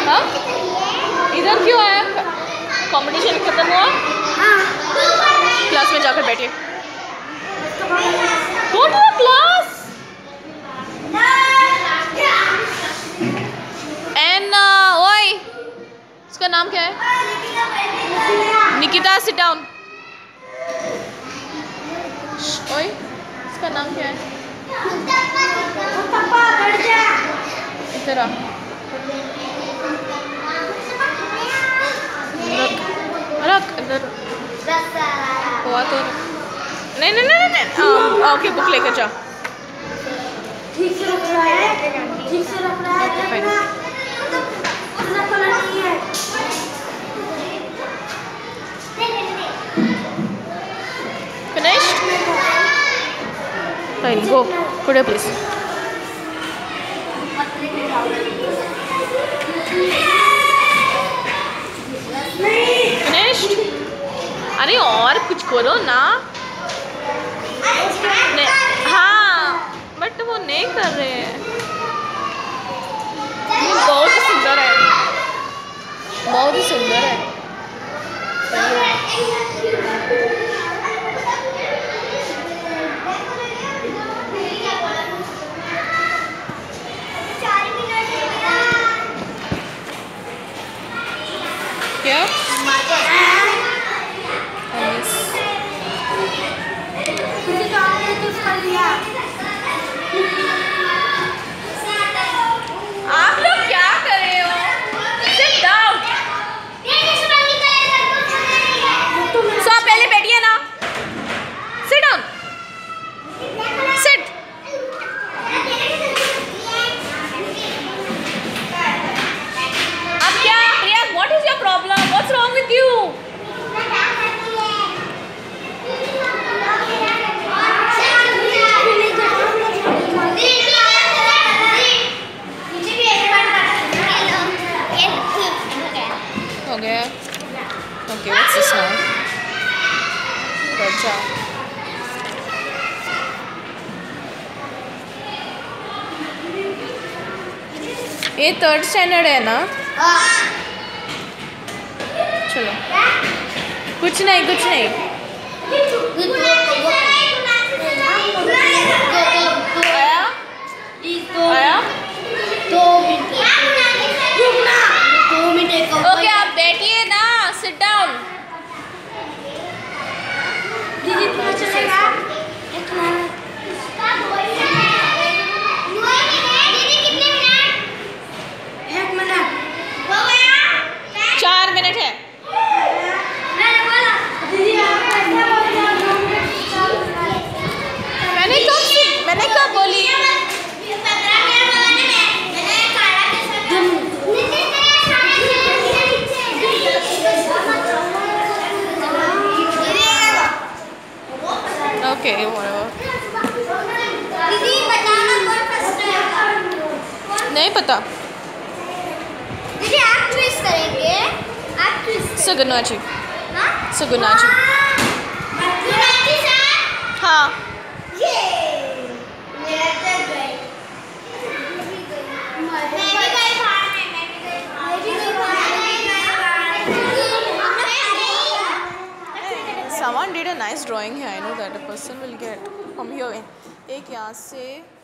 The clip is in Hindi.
हाँ इधर क्यों आया? कंपटीशन खत्म हुआ? क्लास में जाकर बैठिए। Go to class. एंड ओए, उसका नाम क्या है? Nikita, sit down. ओए, इसका नाम क्या है? इधर आ। रख इधर। हुआ तो नहीं नहीं नहीं नहीं। ओके, बुक लेकर जा। ठीक से रख रहा है, ठीक से रख रहा है। Finished? Fine, go. Put it, please. Finished? अरे और कुछ करो ना। हाँ, बट वो नहीं कर रहे हैं। बहुत ही सुंदर है, बहुत ही सुंदर है। क्या? आप लोग क्या कर रहे हो? Sit down. So आप पहले बैठिए ना। Sit down. Sit. अब क्या? प्रिया, what is your problem? What's wrong with you? हो गया? Okay, what's this now? अच्छा, ये 3rd स्टैंडर्ड है ना? चलो, कुछ नहीं कुछ नहीं। आया? आया? ओके, आप बैठिए ना। Sit down. मैंने कब बोली? ओके, नहीं पता। दीदी आप ट्विस्ट करेंगे? आप ट्विस्ट सुगुनाची। सुगुनाची। हाँ। Someone did a nice drawing here. I know that a person will get from here. एक यहाँ से